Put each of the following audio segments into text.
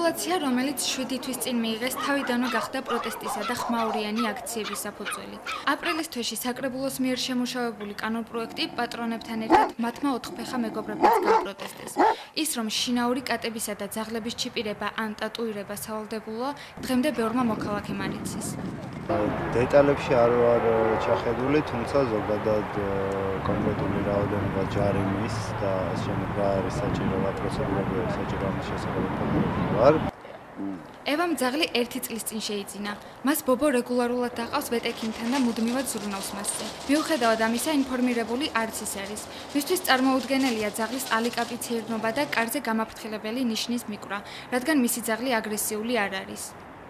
რეგულაცია, რომელიც 7 თვის წინ მიიღეს, თავიდანვე გახდა პროტესტისა და ხმაურიანი აქციების საფუძველი. აპრილის თვეში საკრებულოს მიერ შემუშავებული კანონპროექტი პატრონებთან ერთად მათმა ოთხფეხა მეგობრებმაც გააპროტესტეს. ის, რომ შინაური კატებისა და ძაღლების ჩიპირება ან ტატუირება სავალდებულოა, დღემდე ბევრმა მოქალაქემ არ იცის. დეტალებში არ ვარ ჩახედული, თუმცა ზოგადად კონკრეტული რაოდენობა ჯარიმის და შემდგა არის საჭირო პროცედურები საჭირო ამის შესახებ ინფორმირებული ვარ. ევამ ძაღლი 1 წლის წინ შეიძინა. მას ბობო რეგულარულად დაყავს ვეტექიმთან და მუდმივად ზრუნავს მასზე. მიუხედავად ამისა, ინფორმირებული არც ის არის. მისთვის წარმოუდგენელია ძაღლის ალიკაპიცირნობა და კარზე გამაფრთხილებელი ნიშნის მიკვრა, რადგან მისი ძაღლი აგრესიული არ არის.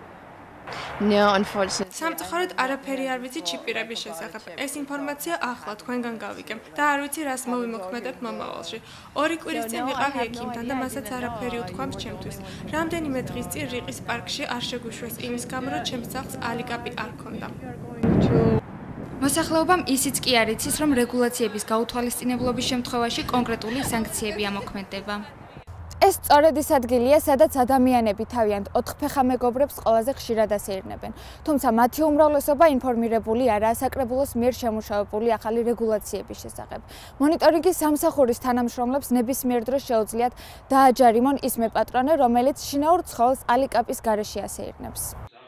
სამწუხაროდ არაფერი არ ვიცი ჩიპირების შესახებ. ეს ინფორმაცია ახლა თქვენგან გავიგებ და არ ვიცი რას მოვიმოქმედებ მომავალში. 2 კვირის წინ ვიყავი ექიმთან და მასაც არაფერი უთქვამს ჩემთვის. რამდენიმე დღის წინ რიყის პარკში არ შეგუშვეს იმის გამო, რომ ჩემს ძაღლს ალიკაპი არ ჰქონდა. მოსახლეობამ ისიც კი არ იცის, რომ რეგულაციების გაუთვალისწინებლობის შემთხვევაში კონკრეტული სანქციები ამოქმედდება. ეს სწორედ ის ადგილია, სადაც ადამიანები თავიანთ ოთხფეხა მეგობრებს ყველაზე ხშირად ასეირნებენ. თუმცა მათი უმრავლესობა ინფორმირებული არაა საკრებულოს მიერ შემუშავებული ახალი რეგულაციების შესახებ. მონიტორინგის სამსახურის თანამშრომლებს ნებისმიერ დროს შეუძლიათ დააჯარიმონ ის მეპატრონე, რომელიც შინაურ ცხოველს ალიკაპის გარეშე ასეირნებს.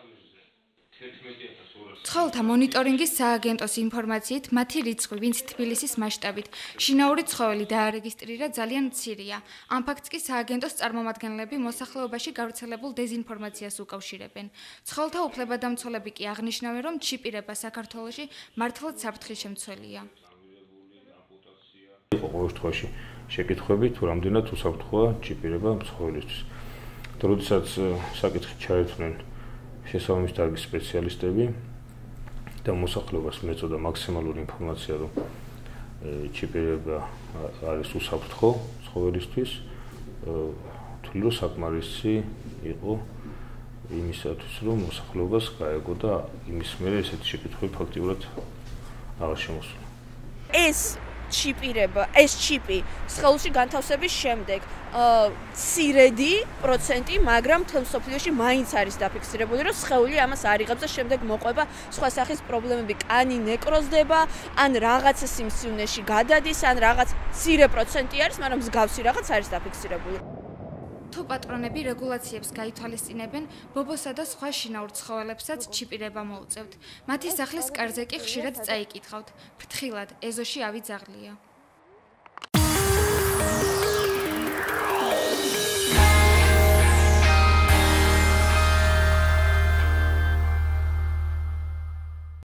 ცხოველთა მონიტორინგის სააგენტოს ინფორმაციით, მათი რიცხვი, ვინც თბილისის მასშტაბით შინაური ცხოველი დაარეგისტრირა, ძალიან მცირეა. ამ ფაქტს კი სააგენტოს წარმომადგენლები მოსახლეობაში გავრცელებულ დეზინფორმაციას უკავშირებენ. ცხოველთა უფლებადამცველები კი აღნიშნავენ, რომ ჩიპირება საქართველოში მართლაც საფრთხის შემცველია. იყო ყოველ შემთხვევაში შეკითხვები, თუ რამდენად უსაფრთხოა ჩიპირება ცხოველისთვის. როდესაც საკითხი ჩაერთვნენ შესაბამის დარგის სპეციალისტები და მოსახლეობას მეწოდა მაქსიმალური ინფორმაცია, რომ ჩიპირება არის უსაფრთხო ცხოველისთვის, თვლი რომ საკმარისი იყო იმისათვის, რომ მოსახლეობას გაეგო და იმის მერე ესეთი შეკითხვები ფაქტიურად აღარ შემოსულა. ეს ჩიპი სხეულში განთავსების შემდეგ მცირედი პროცენტი, მაგრამ მთელ მსოფლიოში მაინც არის დაფიქსირებული, რომ სხეული ამას არ იღებს და შემდეგ მოყვება სხვა სახის პრობლემები, კანი ნეკროზდება, ან რაღაცა სიმსივნეში გადადის, ან რაღაც მცირე პროცენტი არის, მაგრამ მსგავსი რაღაც არის დაფიქსირებული. თუ პატრონები რეგულაციებს გაითვალისწინებენ, ბობოსა და სხვა შინაურ ცხოველებსაც ჩიპირება მოუწევთ. მათი სახლის კარზე კი ხშირად წაიკითხავთ. ფრთხილად, ეზოში ავი ძაღლია.